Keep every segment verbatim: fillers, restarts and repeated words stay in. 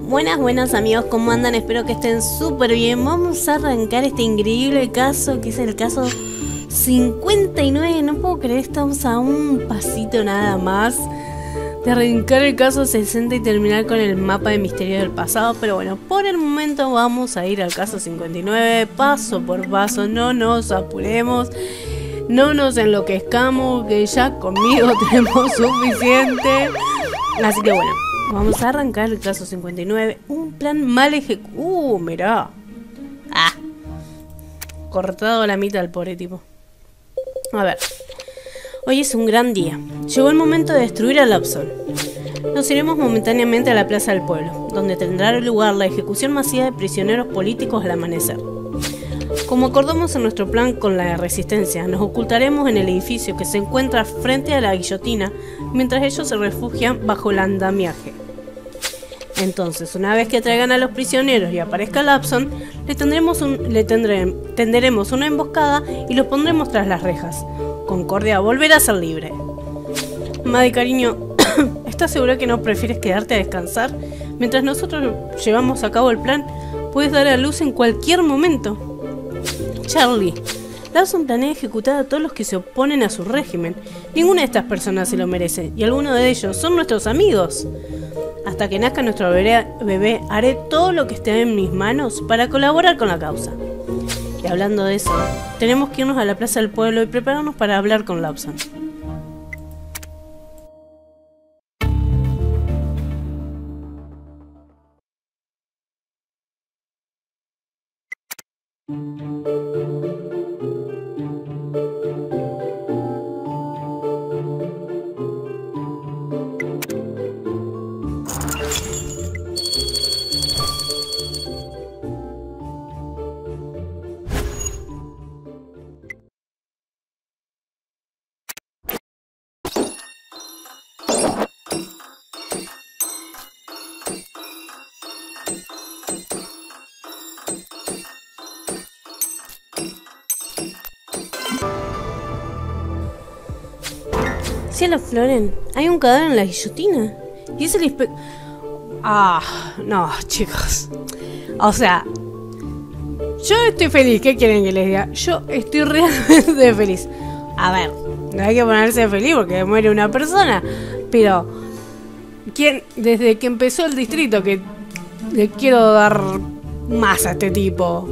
Buenas, buenas amigos, ¿cómo andan? Espero que estén súper bien. Vamos a arrancar este increíble caso que es el caso cincuenta y nueve. No puedo creer, estamos a un pasito nada más de arrancar el caso sesenta y terminar con el mapa de misterio del pasado. Pero bueno, por el momento vamos a ir al caso cincuenta y nueve paso por paso. No nos apuremos, no nos enloquezcamos, que ya conmigo tenemos suficiente. Así que bueno, vamos a arrancar el caso cincuenta y nueve. Un plan mal ejecutado. Uh, mirá. Ah. Cortado a la mitad el pobre tipo. A ver. Hoy es un gran día. Llegó el momento de destruir a Lawson. Nos iremos momentáneamente a la plaza del pueblo, donde tendrá lugar la ejecución masiva de prisioneros políticos al amanecer. Como acordamos en nuestro plan con la resistencia, nos ocultaremos en el edificio que se encuentra frente a la guillotina, mientras ellos se refugian bajo el andamiaje. Entonces, una vez que traigan a los prisioneros y aparezca Lawson, le, tendremos un, le tendré, tenderemos una emboscada y los pondremos tras las rejas. Concordia volverá a ser libre. Madre cariño, ¿estás segura que no prefieres quedarte a descansar? Mientras nosotros llevamos a cabo el plan, puedes dar a luz en cualquier momento. Charlie, Lawson planea ejecutar a todos los que se oponen a su régimen. Ninguna de estas personas se lo merece, y algunos de ellos son nuestros amigos. Hasta que nazca nuestro bebé, bebé, haré todo lo que esté en mis manos para colaborar con la causa. Y hablando de eso, tenemos que irnos a la plaza del pueblo y prepararnos para hablar con Lawson. Cielo Floren, hay un cadáver en la guillotina. Y es el inspe... Ah, no, chicos. O sea, yo estoy feliz. ¿Qué quieren que les diga? Yo estoy realmente feliz. A ver, no hay que ponerse feliz porque muere una persona. Pero, ¿quién, desde que empezó el distrito, que le quiero dar más a este tipo?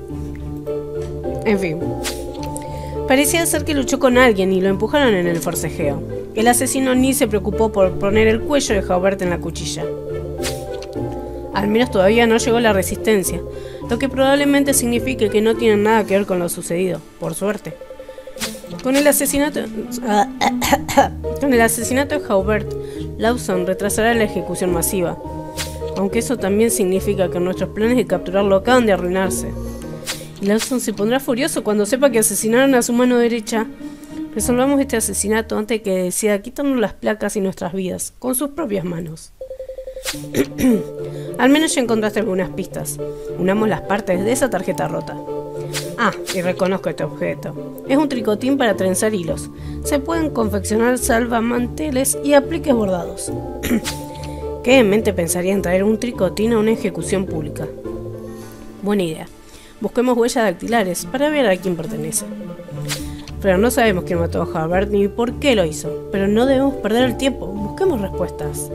En fin. Parecía ser que luchó con alguien y lo empujaron en el forcejeo. El asesino ni se preocupó por poner el cuello de Haubert en la cuchilla. Al menos todavía no llegó la resistencia, lo que probablemente signifique que no tienen nada que ver con lo sucedido, por suerte. Con el asesinato... con el asesinato de Haubert, Lawson retrasará la ejecución masiva. Aunque eso también significa que nuestros planes de capturarlo acaban de arruinarse. Lawson se pondrá furioso cuando sepa que asesinaron a su mano derecha. Resolvamos este asesinato antes de que decida quitarnos las placas y nuestras vidas, con sus propias manos. Al menos ya encontraste algunas pistas. Unamos las partes de esa tarjeta rota. Ah, y reconozco este objeto. Es un tricotín para trenzar hilos. Se pueden confeccionar salvamanteles y apliques bordados. ¿Qué en mente pensaría en traer un tricotín a una ejecución pública? Buena idea. Busquemos huellas dactilares para ver a quién pertenece. Pero no sabemos quién mató a Haubert ni por qué lo hizo. Pero no debemos perder el tiempo. Busquemos respuestas.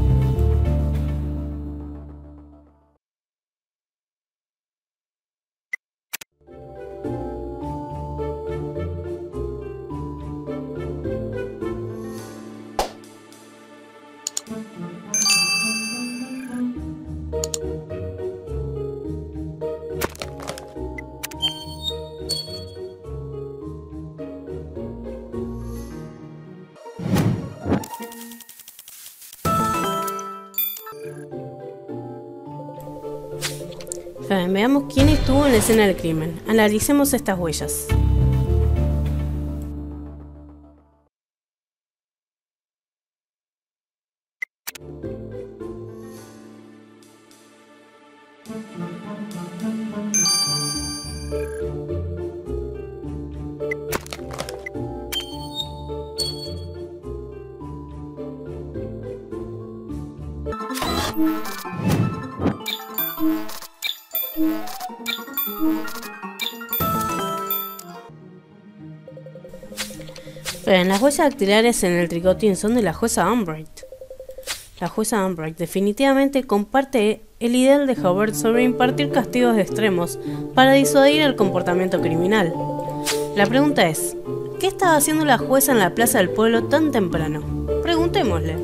Veamos quién estuvo en la escena del crimen. Analicemos estas huellas. Pero en las huellas dactilares en el tricotín son de la jueza Umbright. La jueza Umbright definitivamente comparte el ideal de Howard sobre impartir castigos extremos para disuadir el comportamiento criminal. La pregunta es, ¿qué estaba haciendo la jueza en la plaza del pueblo tan temprano? Preguntémosle.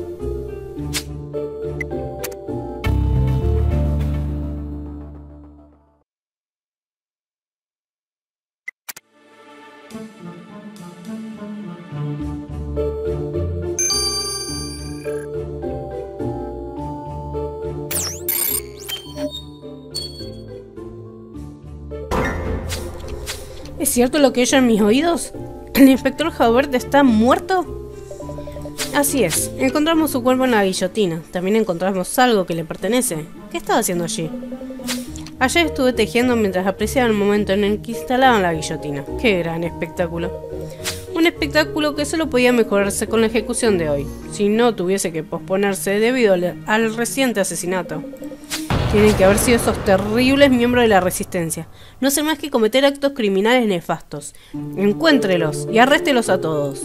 ¿Es cierto lo que oyen mis oídos? ¿El inspector Howard está muerto? Así es, encontramos su cuerpo en la guillotina. También encontramos algo que le pertenece. ¿Qué estaba haciendo allí? Ayer estuve tejiendo mientras apreciaba el momento en el que instalaban la guillotina. ¡Qué gran espectáculo! Un espectáculo que solo podía mejorarse con la ejecución de hoy, si no tuviese que posponerse debido al, al reciente asesinato. Tienen que haber sido esos terribles miembros de la Resistencia. No hacen más que cometer actos criminales nefastos. Encuéntrelos y arréstelos a todos.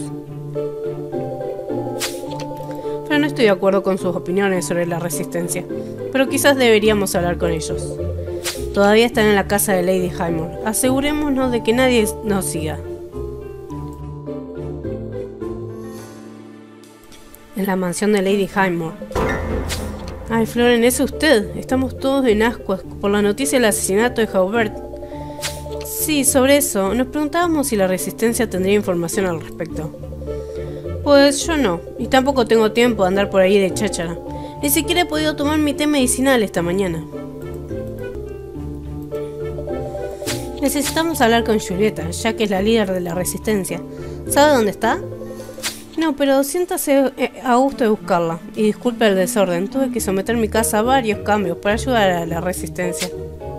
Pero no estoy de acuerdo con sus opiniones sobre la Resistencia. Pero quizás deberíamos hablar con ellos. Todavía están en la casa de Lady Highmore. Asegurémonos de que nadie nos siga. En la mansión de Lady Highmore. Ay, Floren, ¿es usted? Estamos todos en ascuas por la noticia del asesinato de Howard. Sí, sobre eso. Nos preguntábamos si la Resistencia tendría información al respecto. Pues yo no, y tampoco tengo tiempo de andar por ahí de cháchara. Ni siquiera he podido tomar mi té medicinal esta mañana. Necesitamos hablar con Julieta, ya que es la líder de la Resistencia. ¿Sabe dónde está? No, pero siéntase a gusto de buscarla. Y disculpe el desorden, tuve que someter mi casa a varios cambios para ayudar a la Resistencia.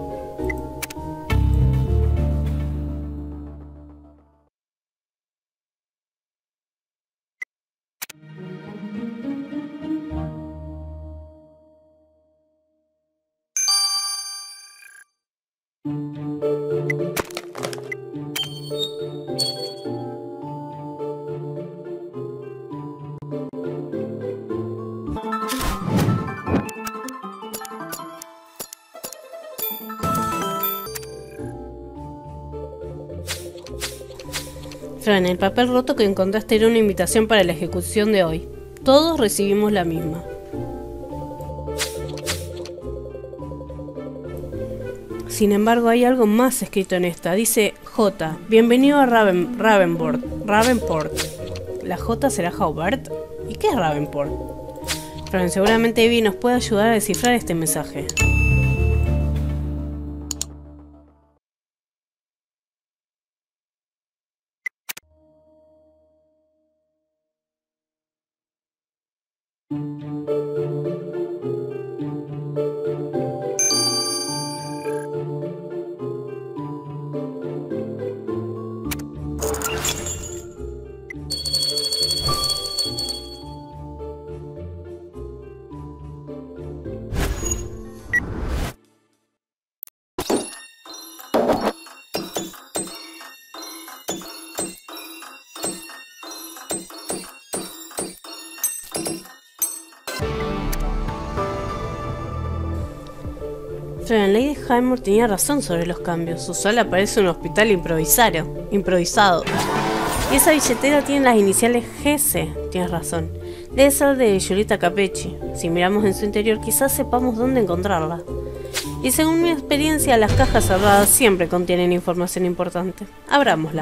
Fran, el papel roto que encontraste era una invitación para la ejecución de hoy. Todos recibimos la misma. Sin embargo, hay algo más escrito en esta. Dice J. Bienvenido a Raven, Ravenport. Ravenport. ¿La J será Howard? ¿Y qué es Ravenport? Fran, seguramente Evie nos puede ayudar a descifrar este mensaje. Fran, Lady Highmore tenía razón sobre los cambios. Su sala parece un hospital improvisado. improvisado. Y esa billetera tiene las iniciales G C. Tienes razón. Debe ser de Julieta Capecci. Si miramos en su interior, quizás sepamos dónde encontrarla. Y según mi experiencia, las cajas cerradas siempre contienen información importante. Abrámosla.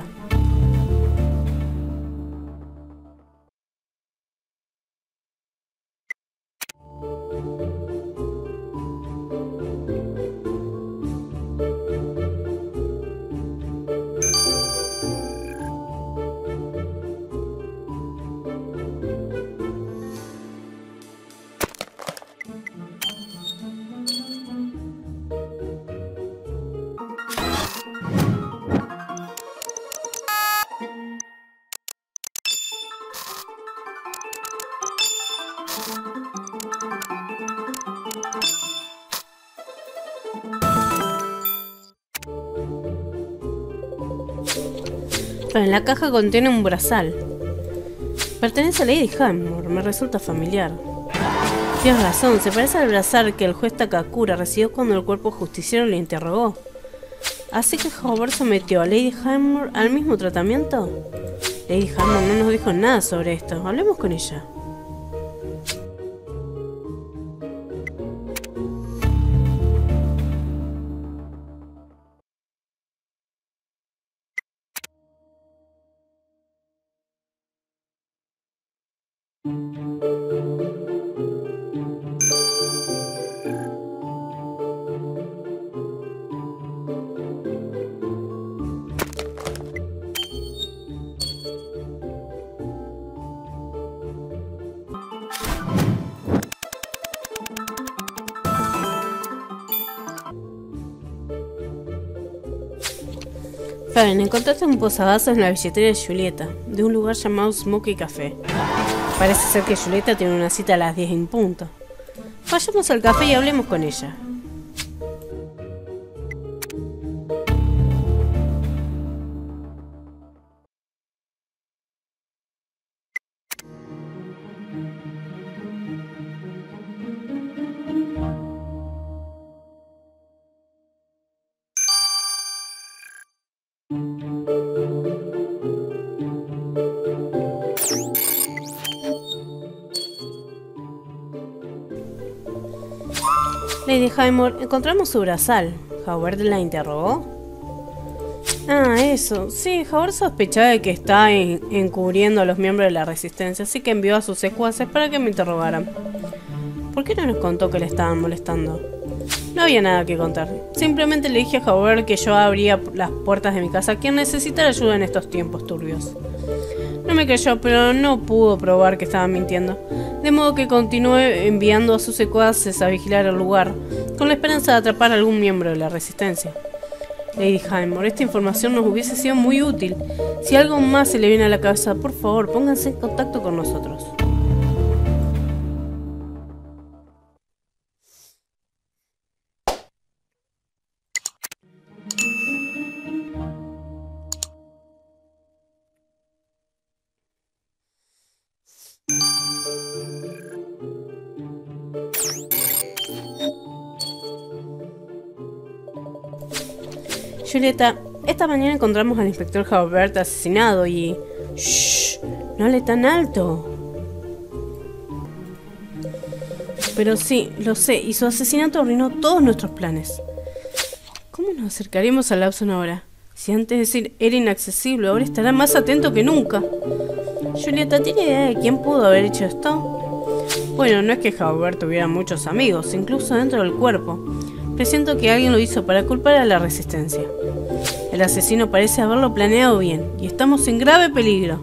En la caja contiene un brazal. Pertenece a Lady Highmore, me resulta familiar. Tienes razón, se parece al brazal que el juez Takakura recibió cuando el cuerpo justiciero le interrogó. ¿Así que Howard sometió a Lady Highmore al mismo tratamiento? Lady Highmore no nos dijo nada sobre esto. Hablemos con ella. Fern, encontraste un posavasos en la billetera de Julieta, de un lugar llamado Smoky Café. Parece ser que Julieta tiene una cita a las diez en punto. Vayamos al café y hablemos con ella. Lady Highmore, encontramos su brazal. ¿Howard la interrogó? Ah, eso. Sí, Howard sospechaba de que está en encubriendo a los miembros de la Resistencia, así que envió a sus secuaces para que me interrogaran. ¿Por qué no nos contó que le estaban molestando? No había nada que contar. Simplemente le dije a Howard que yo abría las puertas de mi casa a quien necesitara ayuda en estos tiempos turbios. No me creyó, pero no pudo probar que estaba mintiendo. De modo que continué enviando a sus secuaces a vigilar el lugar, con la esperanza de atrapar a algún miembro de la Resistencia. Lady Highmore, esta información nos hubiese sido muy útil. Si algo más se le viene a la cabeza, por favor, pónganse en contacto con nosotros. Julieta, esta mañana encontramos al inspector Howard asesinado y... ¡Shh! No hable tan alto. Pero sí, lo sé, y su asesinato arruinó todos nuestros planes. ¿Cómo nos acercaremos a Lawson ahora? Si antes de decir era inaccesible, ahora estará más atento que nunca. Julieta, ¿tiene idea de quién pudo haber hecho esto? Bueno, no es que Howard tuviera muchos amigos, incluso dentro del cuerpo. Presiento que alguien lo hizo para culpar a la Resistencia. El asesino parece haberlo planeado bien, y estamos en grave peligro.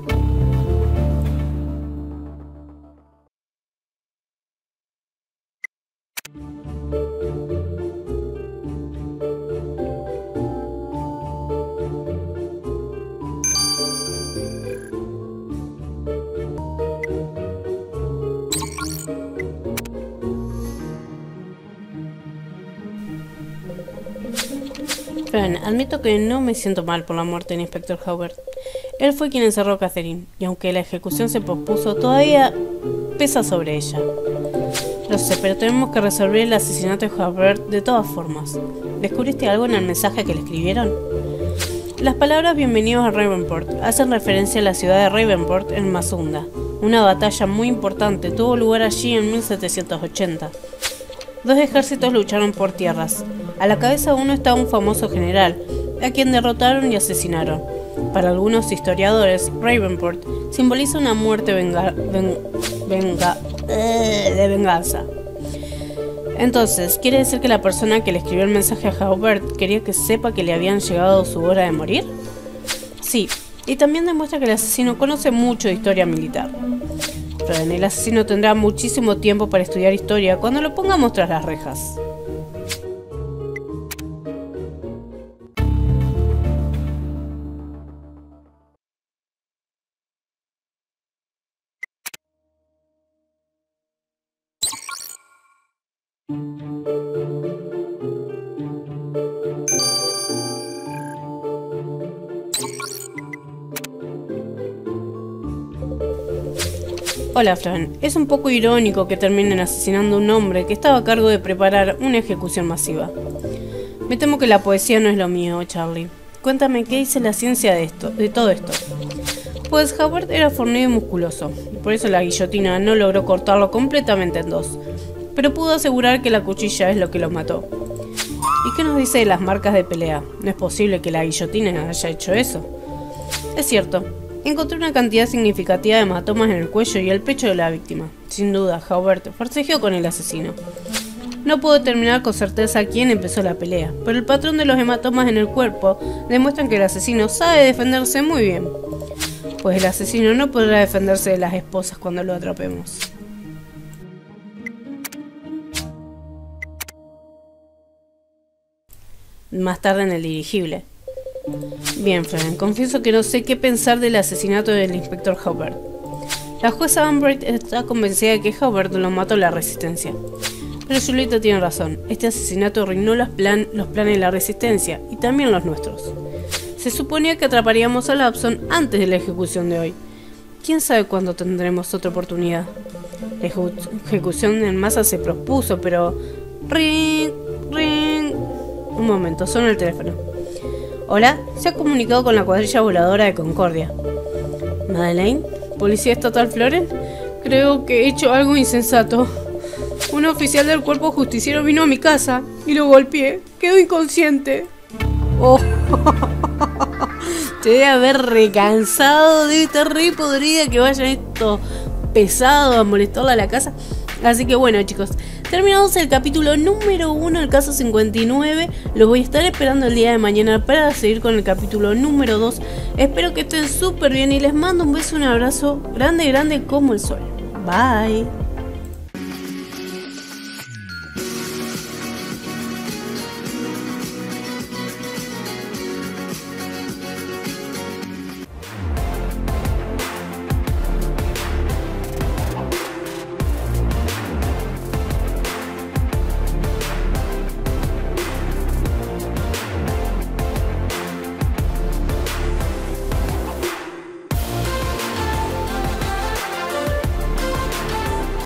Fran, admito que no me siento mal por la muerte del inspector Howard. Él fue quien encerró a Catherine, y aunque la ejecución se pospuso, todavía pesa sobre ella. Lo sé, pero tenemos que resolver el asesinato de Howard de todas formas. ¿Descubriste algo en el mensaje que le escribieron? Las palabras "bienvenidos a Ravenport" hacen referencia a la ciudad de Ravenport en Mazunda. Una batalla muy importante tuvo lugar allí en mil setecientos ochenta. Dos ejércitos lucharon por tierras. A la cabeza de uno estaba un famoso general, a quien derrotaron y asesinaron. Para algunos historiadores, Ravenport simboliza una muerte venga, ven, venga, eh, de venganza. Entonces, ¿quiere decir que la persona que le escribió el mensaje a Howard quería que sepa que le habían llegado su hora de morir? Sí, y también demuestra que el asesino conoce mucho de historia militar. Pero el asesino tendrá muchísimo tiempo para estudiar historia cuando lo pongamos tras las rejas. Hola, Fran. Es un poco irónico que terminen asesinando a un hombre que estaba a cargo de preparar una ejecución masiva. Me temo que la poesía no es lo mío, Charlie. Cuéntame, ¿qué dice la ciencia de esto, de todo esto? Pues Howard era fornido y musculoso, por eso la guillotina no logró cortarlo completamente en dos, pero pudo asegurar que la cuchilla es lo que lo mató. ¿Y qué nos dice de las marcas de pelea? No es posible que la guillotina haya hecho eso. Es cierto, encontré una cantidad significativa de hematomas en el cuello y el pecho de la víctima. Sin duda, Howard forcejeó con el asesino. No puedo determinar con certeza quién empezó la pelea, pero el patrón de los hematomas en el cuerpo demuestran que el asesino sabe defenderse muy bien. Pues el asesino no podrá defenderse de las esposas cuando lo atrapemos. Más tarde en el dirigible. Bien, Fran, confieso que no sé qué pensar del asesinato del inspector Howard. La jueza Ambright está convencida de que Howard lo mató la resistencia. Pero Julieta tiene razón, este asesinato arruinó los, plan, los planes de la resistencia y también los nuestros. Se suponía que atraparíamos a Lapson antes de la ejecución de hoy. ¿Quién sabe cuándo tendremos otra oportunidad? La ejecu ejecución en masa se propuso, pero... ¡Ring! ¡Ring! Un momento, suena el teléfono. Hola, se ha comunicado con la cuadrilla voladora de Concordia. ¿Madeleine? ¿Policía Estatal Floren? Creo que he hecho algo insensato. Un oficial del cuerpo justiciero vino a mi casa y lo golpeé. Quedó inconsciente. Oh. Te debe haber recansado, debe estar re podrida que vayan estos pesados a molestarla a la casa. Así que bueno, chicos, terminamos el capítulo número uno del caso cincuenta y nueve. Los voy a estar esperando el día de mañana para seguir con el capítulo número dos. Espero que estén súper bien y les mando un beso, un abrazo grande, grande como el sol. Bye.